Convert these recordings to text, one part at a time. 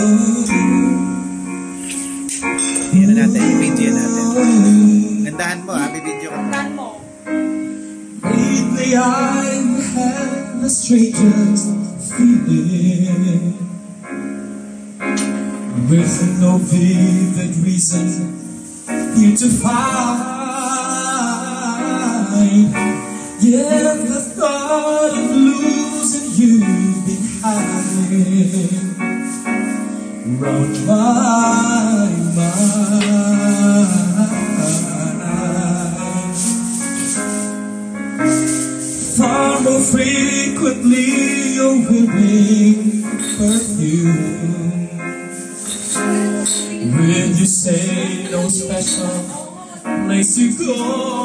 Yan na natin, i-video natin. Gandahan mo ha, i-video ka. Gandahan mo. Lately I've had the strangest feeling, with no vivid reason here to find. Yet the thought of losing you behind round my mind. Far more frequently you're wearing perfume. When you say no special place you go,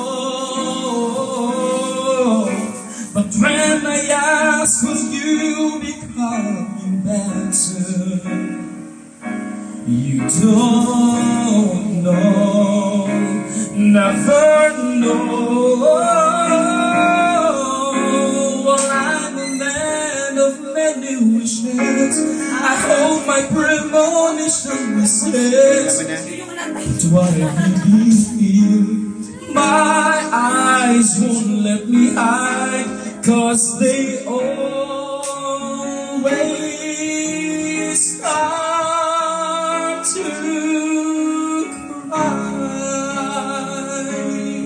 but when I ask will you become better, you don't know, never know. Well, I'm a man of many wishes. I hope my premonition mistakes to what I really feel. My eyes won't let me hide, 'cause they always start to cry.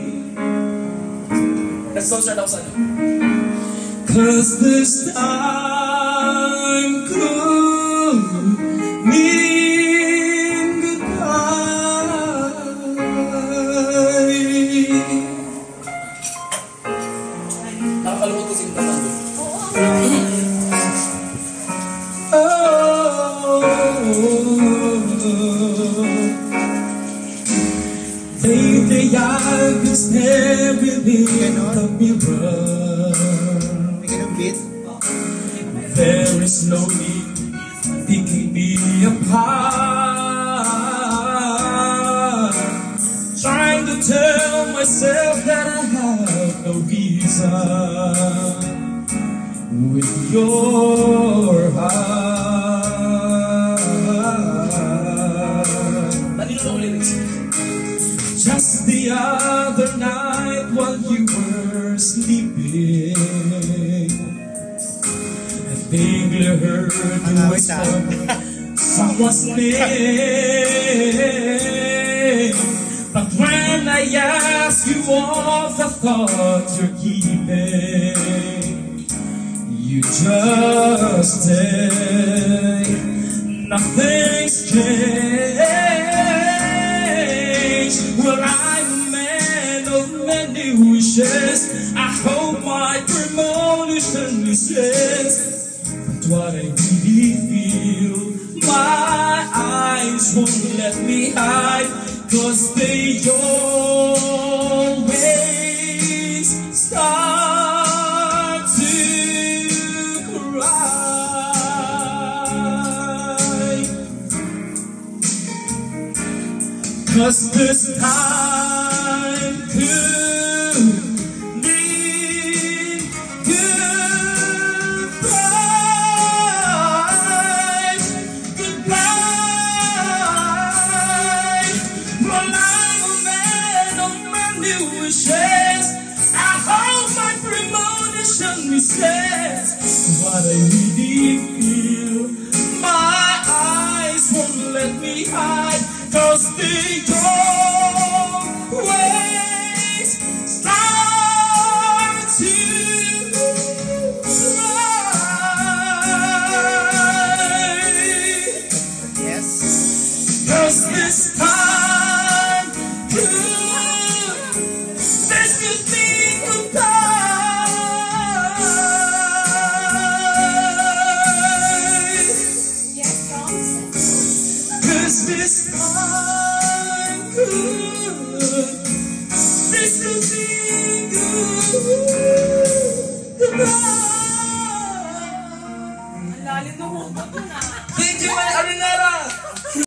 Let's go start outside. 'Cause this time could mean goodbye. Nakakalungkot kasi yung tatang. Lately I've been staring in the mirror. There is no need picking me apart, trying to tell myself that I have no reason with your heart. Just the other night while you were sleeping, I vaguely heard you whisper someone's name. But when I ask you of the thought you're keeping, you just say nothing's changed. Well, I'm a man of many wishes. I hope my premonition misses, but what I really feel, my eyes won't let me hide, 'cause they always start to cry. 'Cause this time could mean goodbye, goodbye. Well, I'm a man of many wishes. I hope my premonition misses what I really feel. My eyes won't let me hide, 'cause they don't